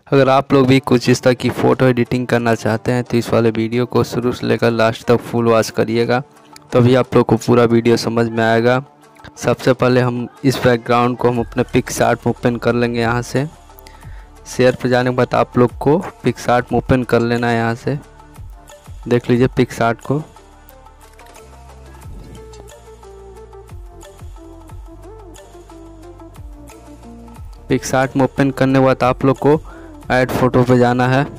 अगर आप लोग भी कुछ इस तरह की फ़ोटो एडिटिंग करना चाहते हैं तो इस वाले वीडियो को शुरू से लेकर लास्ट तक फुल वॉच करिएगा, तभी आप लोग को पूरा वीडियो समझ में आएगा। सबसे पहले हम इस बैकग्राउंड को हम अपने पिक्सआर्ट में ओपन कर लेंगे। यहाँ से शेयर पे जाने के बाद आप लोग को पिक्सआर्ट में ओपन कर लेना है। यहाँ से देख लीजिए पिक्सआर्ट को। पिक्सआर्ट में ओपन करने के बाद आप लोग को ऐड फोटो पे जाना है।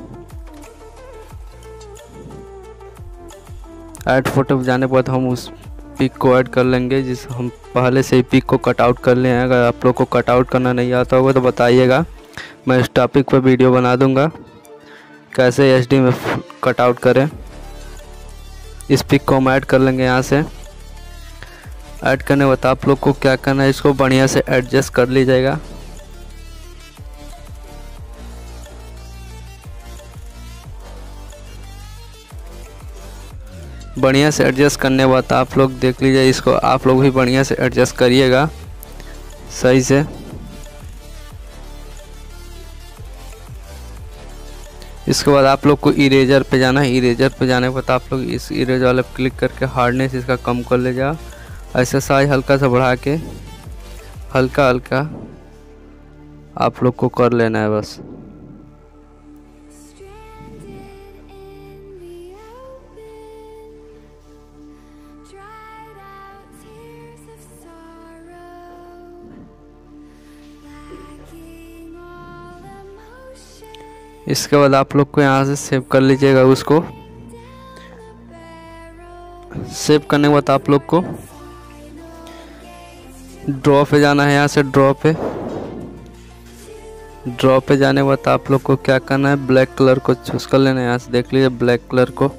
ऐड फोटो पे जाने के बाद हम उस पिक को ऐड कर लेंगे जिस हम पहले से ही पिक को कट आउट कर लिए हैं। अगर आप लोग को कट आउट करना नहीं आता होगा तो बताइएगा, मैं इस टॉपिक पर वीडियो बना दूंगा कैसे एचडी में कट आउट करें। इस पिक को हम ऐड कर लेंगे। यहाँ से ऐड करने के बाद आप लोग को क्या करना है, इसको बढ़िया से एडजस्ट कर लीजिएगा। बढ़िया से एडजस्ट करने के बाद आप लोग देख लीजिए, इसको आप लोग भी बढ़िया से एडजस्ट करिएगा सही से। इसके बाद आप लोग को इरेजर पे जाना है। इरेजर पे जाने के बाद आप लोग इस इरेजर वाले पे क्लिक करके हार्डनेस इसका कम कर ले जाओ। ऐसे साइज हल्का सा बढ़ा के हल्का हल्का आप लोग को कर लेना है बस। इसके बाद आप लोग को यहाँ से सेव कर लीजिएगा। उसको सेव करने के बाद आप लोग को ड्रॉ पे जाना है। यहाँ से ड्रॉ पे जाने के बाद आप लोग को क्या करना है, ब्लैक कलर को चूज कर लेना है। यहाँ से देख लीजिए ब्लैक कलर को।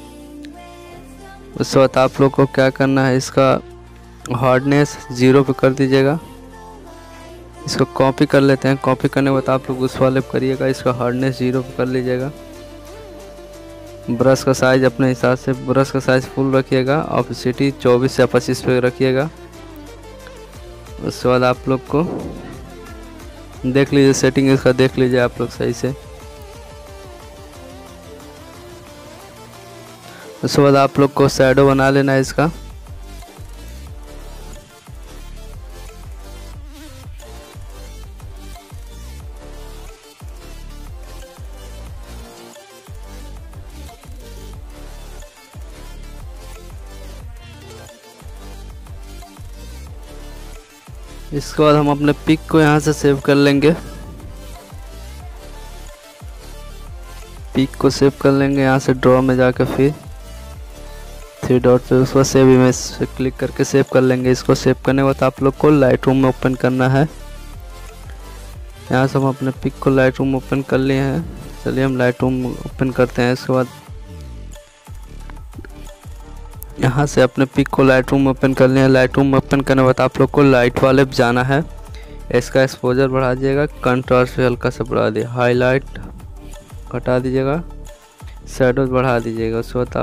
उसके बाद आप लोग को क्या करना है, इसका हार्डनेस 0 पे कर दीजिएगा। इसको कॉपी कर लेते हैं। कॉपी करने के बाद आप लोग उस वाले पे करिएगा, इसका हार्डनेस 0 पे कर लीजिएगा। ब्रश का साइज अपने हिसाब से ब्रश का साइज फुल रखिएगा। ऑपेसिटी 24 या 25 पे रखिएगा। उसके बाद आप लोग को देख लीजिए सेटिंग इसका देख लीजिए आप लोग सही से। उसके बाद आप लोग को शैडो बना लेना है इसका। इसके बाद हम अपने पिक को यहाँ से सेव कर लेंगे। पिक को सेव कर लेंगे। यहाँ से ड्रॉ में जाकर फिर 3 डॉट पे उसको सेव इमेज से क्लिक करके सेव कर लेंगे। इसको सेव करने के बाद आप लोग को लाइट रूम में ओपन करना है। यहाँ से हम अपने पिक को लाइट रूम में ओपन कर लिए हैं। चलिए हम लाइट रूम ओपन करते हैं। इसके बाद यहाँ से अपने पिक को लाइट रूम में ओपन कर लिया। लाइट रूम में ओपन करने के बाद आप लोग को लाइट वाले पे जाना है। इसका एक्सपोजर बढ़ा दीजिएगा, कंट्रास्ट भी हल्का सा बढ़ा दिए, हाईलाइट घटा दीजिएगा, शैडोज बढ़ा दीजिएगा। उसके बाद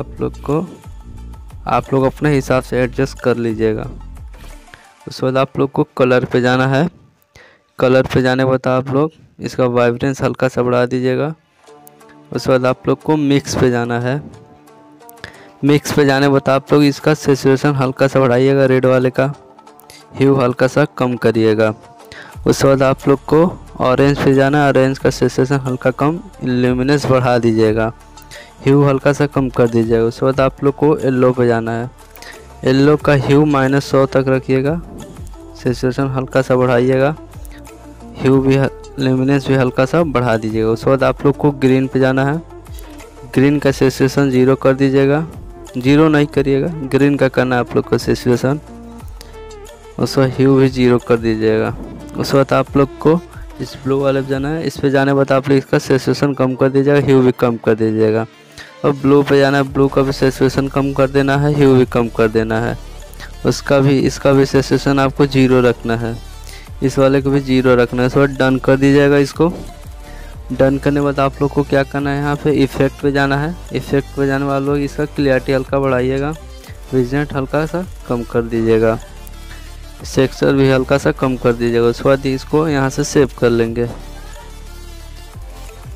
आप लोग अपने हिसाब से एडजस्ट कर लीजिएगा। उसके बाद आप लोग को कलर पे जाना है। कलर पे जाने के बाद आप लोग इसका वाइब्रेंस हल्का सा बढ़ा दीजिएगा। उसके बाद आप लोग को मिक्स पे जाना है। मिक्स पे जाने के बाद आप लोग इसका सैचुरेशन हल्का सा बढ़ाइएगा, रेड वाले का ह्यू हल्का सा कम करिएगा। उसके बाद आप लोग को ऑरेंज पे जाना है। ऑरेंज का सैचुरेशन हल्का कम, इल्यूमिनेंस बढ़ा दीजिएगा, ह्यू हल्का सा कम कर दीजिएगा। उसके बाद आप लोग को येलो पे जाना है। येलो का ह्यू -100 तक रखिएगा, सैचुरेशन हल्का सा बढ़ाइएगा, ह्यू भी इल्यूमिनेंस भी हल्का सा बढ़ा दीजिएगा। उसके बाद आप लोग को ग्रीन पे जाना है। ग्रीन का सैचुरेशन 0 कर दीजिएगा, 0 नहीं करिएगा, ग्रीन का करना है आप लोग को सैचुरेशन। उसका ह्यू भी 0 कर दीजिएगा। उसके बाद आप लोग को इस ब्लू वाले पे जाना है। इस पे जाने के बाद आप लोग इसका सैचुरेशन कम कर दीजिएगा, ह्यू भी कम कर दीजिएगा। और ब्लू पे जाना है, ब्लू का भी सैचुरेशन कम कर देना है, ह्यू भी कम कर देना है। इसका भी सैचुरेशन आपको 0 रखना है, इस वाले को भी 0 रखना है। उसके बाद डन कर दीजिएगा। इसको डन करने के बाद आप लोग को क्या करना है, यहाँ पे इफेक्ट पे जाना है। इफेक्ट पे जाने वाले लोग इसका क्लियरिटी हल्का बढ़ाइएगा, विजेंट हल्का सा कम कर दीजिएगा, सेक्सचर भी हल्का सा कम कर दीजिएगा। उसके बाद इसको यहाँ से सेव कर लेंगे।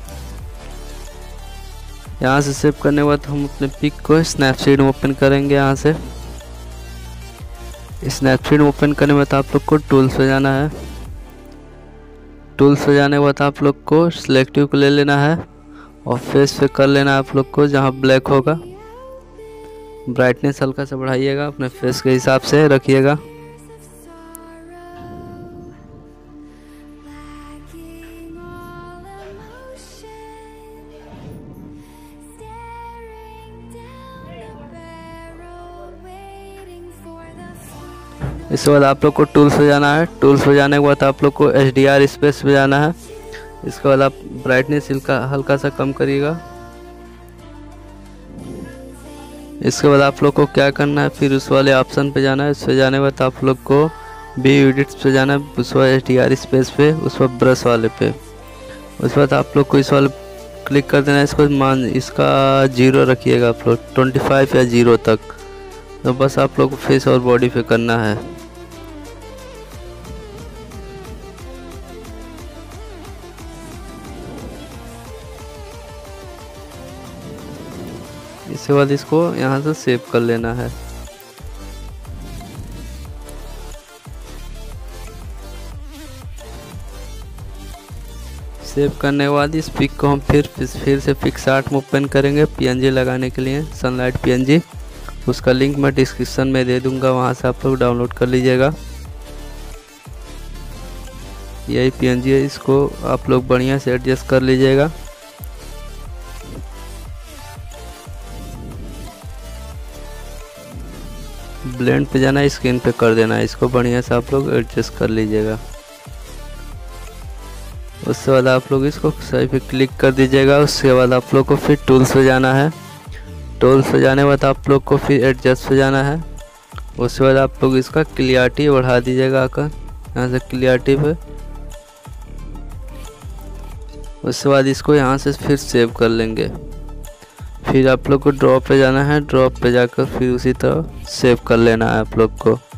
यहाँ से सेव करने के बाद हम अपने पिक को स्नैपसीड में ओपन करेंगे। यहाँ से स्नैपसीड में ओपन करने के बाद आप लोग को टूल्स पे जाना है। टूल्स पे जाने के बाद आप लोग को सिलेक्टिव को ले लेना है और फेस पे कर लेना है आप लोग को जहाँ ब्लैक होगा। ब्राइटनेस हल्का सा बढ़ाइएगा, अपने फेस के हिसाब से रखिएगा। इसके बाद आप लोग को टूल्स पे जाना है। टूल्स पे जाने के बाद आप लोग को HDR स्पेस पे जाना है। इसके बाद आप ब्राइटनेस हल्का सा कम करिएगा। इसके बाद आप लोग को क्या करना है, फिर उस वाले ऑप्शन पे जाना है। उस पे जाने के बाद आप लोग को व्यू एडिट्स पे जाना है, उस पर HDR स्पेस पे, उस पर ब्रश वाले पे। उसके बाद आप लोग को इस वाले क्लिक कर देना है। इसको इसका 0 रखिएगा आप लोग, 25 या 0 तक। तो बस आप लोग को फेस और बॉडी पे करना है। इसके बाद इसको यहाँ से सेव कर लेना है। सेव करने के बाद इस पिक को हम फिर से पिक्सआर्ट में ओपन करेंगे PNG लगाने के लिए, सनलाइट PNG। उसका लिंक मैं डिस्क्रिप्शन में दे दूंगा, वहाँ से आप लोग डाउनलोड कर लीजिएगा। यही PNG है, इसको आप लोग बढ़िया से एडजस्ट कर लीजिएगा। ब्लेंड पे जाना है, स्क्रीन पे कर देना है। इसको बढ़िया से आप लोग एडजस्ट कर लीजिएगा। उसके बाद आप लोग इसको सही पे क्लिक कर दीजिएगा। उसके बाद आप लोग को फिर टूल्स पे जाना है। टूल्स पे जाने के बाद आप लोग को फिर एडजस्ट पे जाना है। उसके बाद आप लोग इसका क्लियरिटी बढ़ा दीजिएगा आकर यहाँ से क्लियरिटी पे। उसके बाद इसको यहाँ से फिर सेव कर लेंगे। फिर आप लोग को ड्रॉ पे जाना है। ड्रॉ पे जाकर फिर उसी तरह सेव कर लेना है आप लोग को।